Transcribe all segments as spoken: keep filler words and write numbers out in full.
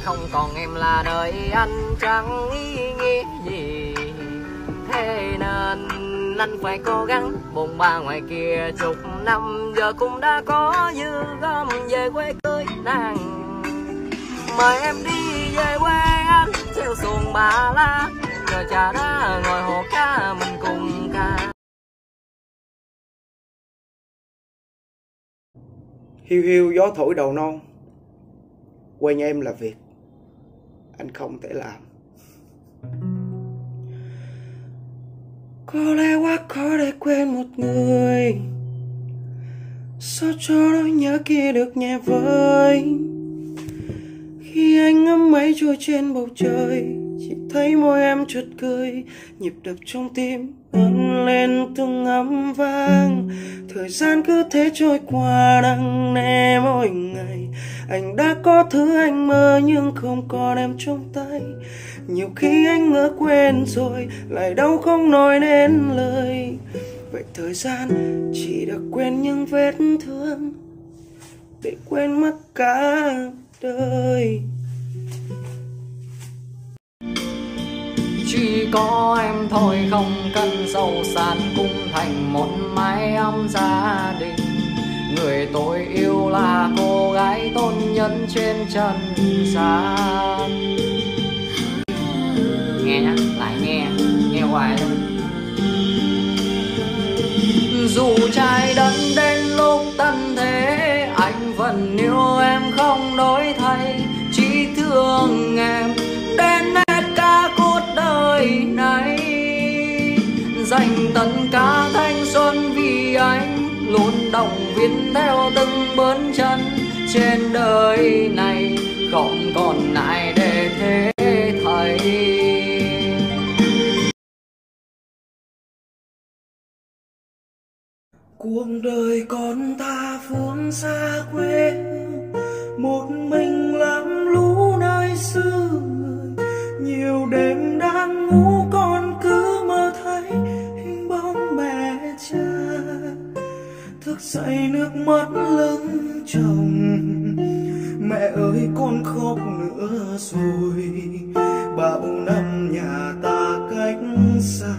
không còn em là đời anh chẳng ý nghĩa gì. Thế nên anh phải cố gắng bồn ba ngoài kia chục năm, giờ cũng đã có dư gom về quê cưới nàng. Mời em đi về quê anh theo xuồng Ba La, ngồi trà đá ngồi hồ cá mình cùng ca. Hiu hiu gió thổi đầu non, quen em là việc anh không thể làm. Có lẽ quá khó để quên một người, sao cho nỗi nhớ kia được nhẹ vơi. Khi anh ngắm mây trôi trên bầu trời, chỉ thấy môi em chợt cười, nhịp đập trong tim ấn lên từng âm vang. Thời gian cứ thế trôi qua nặng nề mỗi ngày, anh đã có thứ anh mơ nhưng không còn em trong tay. Nhiều khi anh ngỡ quên rồi, lại đâu không nói nên lời. Vậy thời gian chỉ được quên những vết thương, để quên mất cả đời. Chỉ có em thôi không cần giàu sang cũng thành một mái ấm gia đình. Người tôi yêu là cô gái tốt nhất trên trần gian. Nghe nhá, lại nghe, nghe hoài thôi. Dù trái đất đến lúc tận thế, anh vẫn yêu em không đổi thay. Chỉ thương em đến hết cả cuộc đời này, dành tất cả thanh xuân vì anh, luôn động viên theo từng bước chân. Trên đời này không còn ai để thế thầy. Cuộc đời con ta phương xa quê, một mình làm lũ nơi xứ người. Nhiều đêm đang ngủ con cứ mơ thấy hình bóng mẹ cha, thức dậy nước mắt lưng chồng. Mẹ ơi con khóc nữa rồi, bao năm nhà ta cách xa.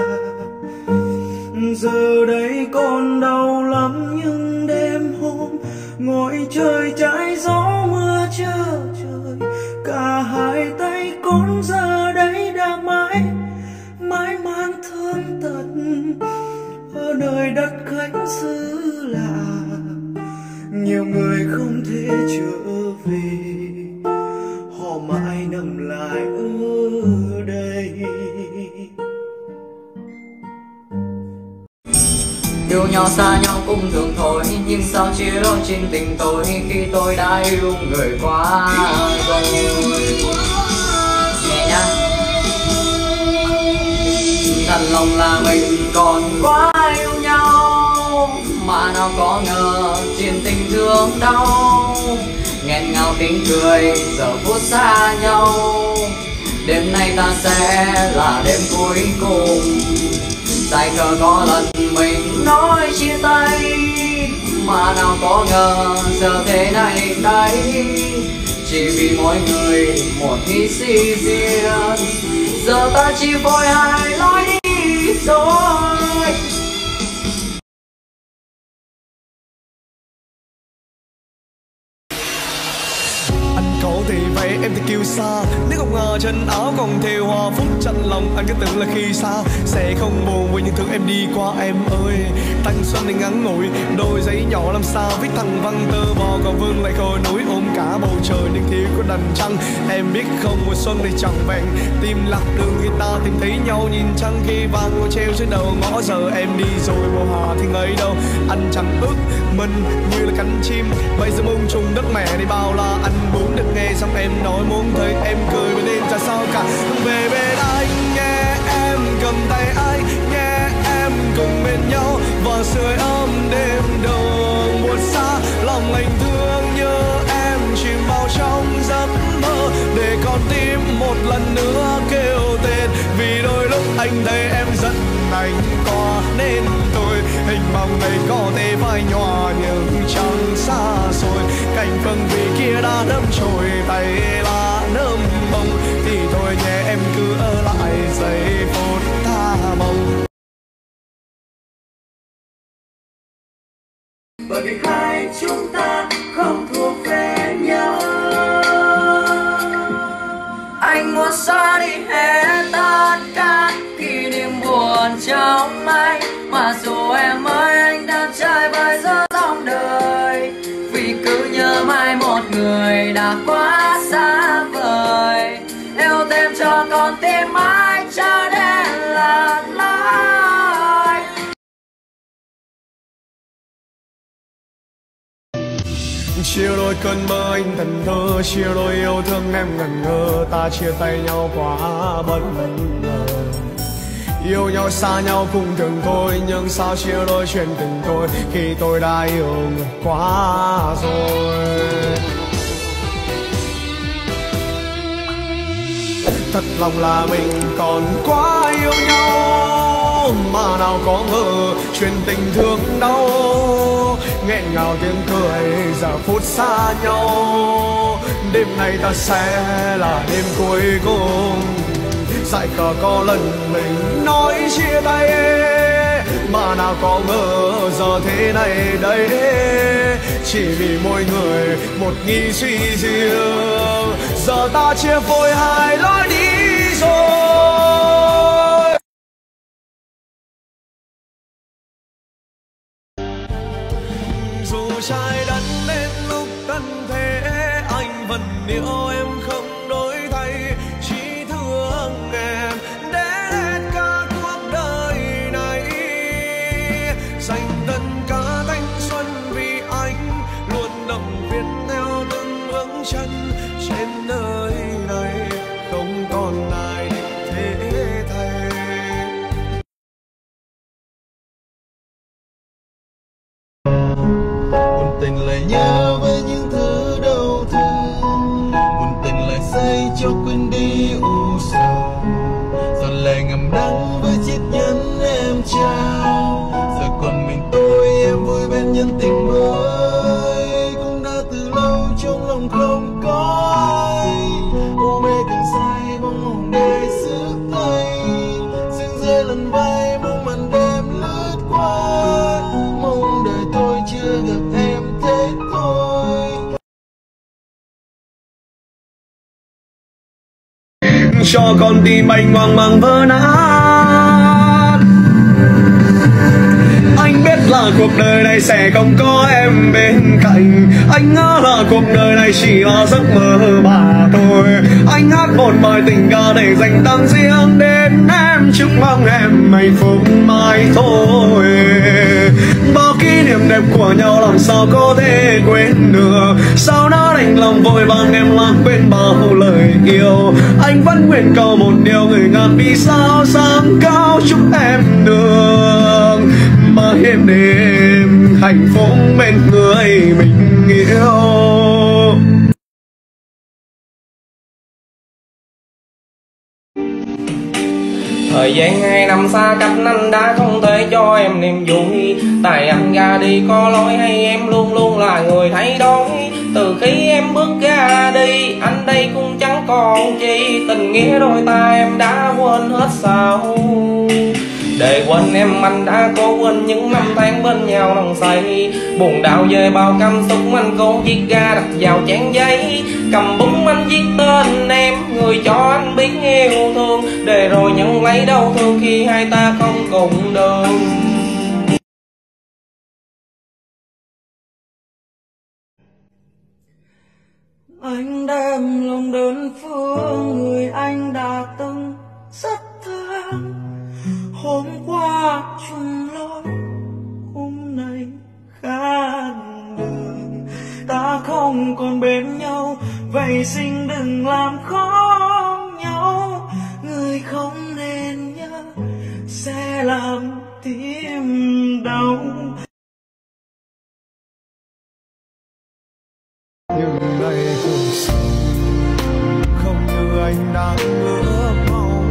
Giờ đây con đau lắm nhưng đêm hôm ngồi chơi trái gió mưa chờ trời. Cả hai tay con giờ đây đã mãi mãi mang thương tật. Ở nơi đất khách xứ lạ, nhiều người không thể trở về, họ mãi nằm lại ở đây. Yêu nhau xa nhau cũng thường thôi, nhưng sao chia đôi trên tình tôi khi tôi đã yêu người quá rồi. Nghe nhá, thật lòng là mình còn quá yêu nhau, mà nào có ngờ chuyện tình thương đau. Nghẹn ngào tiếng cười giờ phút xa nhau, đêm nay ta sẽ là đêm cuối cùng. Dài khờ có lần mình nói chia tay, mà nào có ngờ giờ thế này đây. Chỉ vì mỗi người một nghĩ suy riêng, giờ ta chỉ vội hai lối đi rồi. Thì vậy em thì kêu xa, nếu không ngờ trên áo còn thêu hoa phút tranh lòng. Anh cứ tưởng là khi xa sẽ không buồn với những thứ em đi qua em ơi. Thanh xuân thì ngắn ngủi, đôi giấy nhỏ làm sao viết thằng văn tơ bò còn vương lại khôi núi ôm cả bầu trời nhưng thiếu có đành trăng. Em biết không mùa xuân thì chẳng vẹn tim lạc đường người ta tìm thấy nhau nhìn trăng khi vàng ngôi treo trên đầu ngõ. Giờ em đi rồi mùa hạ thì ngấy đâu, anh chẳng ước mình như là cánh chim bây giờ mông trùng đất mẹ đi bao la. Anh muốn được nghe xong em nói muốn thấy em cười bên em chả sao cả. Về bên anh nghe em cầm tay anh, nghe em cùng bên nhau và sưởi ấm đêm đông buồn xa. Lòng anh thương nhớ em chìm vào trong giấc mơ, để con tim một lần nữa kêu tên. Vì đôi lúc anh thấy em giận anh quá nên tôi hình bóng này có thể phải nhòa nhưng chẳng xa xôi. Cảnh phương vì kia đã đâm trôi tay lá vì hai chúng ta không thuộc về nhau. Anh muốn xóa đi hết tất cả kỷ niệm buồn trong anh, mà dù em ơi anh đã trải vơi giữa dòng đời, vì cứ nhớ mãi một người đã quá xa vời. Yêu thêm cho con tim mãi cho đến là lối. Chia đôi cơn mơ anh thần thơ, chia đôi yêu thương em ngẩn ngơ, ta chia tay nhau quá bất ngờ. Yêu nhau xa nhau cũng thường thôi, nhưng sao chia đôi chuyện tình tôi khi tôi đã yêu người quá rồi. Thật lòng là mình còn quá yêu nhau, mà nào có ngờ chuyện tình thương đau. Nghẹn ngào tiếng cười giờ phút xa nhau, đêm nay ta sẽ là đêm cuối cùng. Dại khờ có lần mình nói chia tay, mà nào có ngờ giờ thế này đây. Chỉ vì mỗi người một nghĩ suy riêng, giờ ta chia phôi hai lối đi rồi. Dù trái đất đến lúc tận thế, anh vẫn yêu em không đổi thay. Chỉ thương em đến hết cả cuộc đời này, dành tất cả thanh xuân vì anh, luôn động viên theo từng bước chân trên đời này, không còn ai định thế thay. Buồn tình lại nhớ với những thứ đau thương, buồn tình lại say cho quên đi u sầu. Giọt lệ ngầm đắng với chiếc nhẫn em trao, giờ còn mình tôi em vui bên nhân tình mới, cũng đã từ lâu trong lòng không có ai. Ô mê càng say bóng hồng đê sức tay, sương rơi lần vai mong màn đêm lướt qua, mong đời tôi chưa gặp em thế thôi. Cho con tim anh hoang mang vỡ nát. Anh biết là cuộc đời này sẽ không có em bên cạnh, anh ngỡ là cuộc đời này chỉ là giấc mơ mà thôi. Anh hát một bài tình ca để dành tặng riêng đến em, chúc mong em hạnh phúc mãi thôi. Bao kỷ niệm đẹp của nhau làm sao có thể quên được, sao đã đành lòng vội vàng em lãng quên bao lời yêu. Anh vẫn nguyện cầu một điều, người ngàn vì sao sáng cao chúc em được mãi êm đêm hạnh phúc bên người mình yêu. Thời gian hai năm xa cách anh đã không thể cho em niềm vui, tại anh ra đi có lỗi hay em luôn luôn là người thay đổi. Từ khi em bước ra đi anh đây cũng chẳng còn chi, tình nghĩa đôi ta em đã quên hết sao. Để quên em anh đã cố quên những năm tháng bên nhau nồng say, buồn đau về bao cảm xúc anh cố viết ra đặt vào trang giấy. Cầm bút anh viết tên em, người cho anh biết yêu thương, để rồi nhận lấy đau thương khi hai ta không cùng đường. Anh đem lòng đơn phương người anh đã từng rất thương. Hôm qua chung lối, hôm nay khác đường. Ta không còn bên nhau, vậy xin đừng làm khó nhau. Người không nên nhớ sẽ làm tim đau. Nhưng đây cuộc sống không như anh đang ước mong,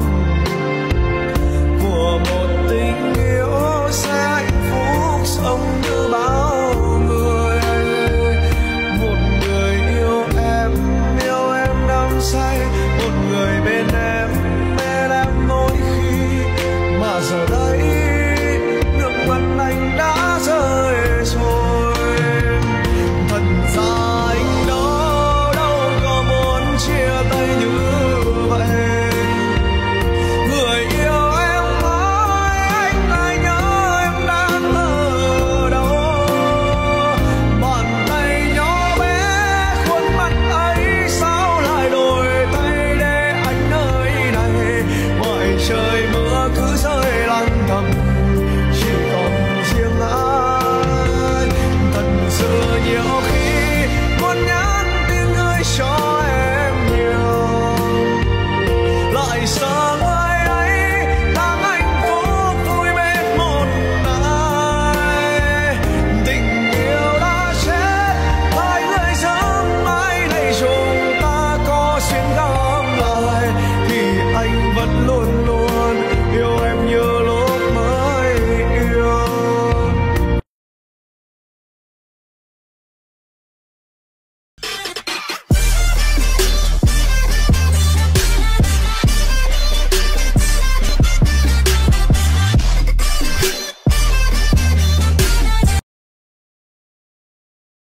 của một tình yêu sẽ hạnh phúc sống như bao người. Một người yêu em, yêu em đắm say, một người bên em, bên em mỗi khi. Mà giờ đây nước mắt anh đã về những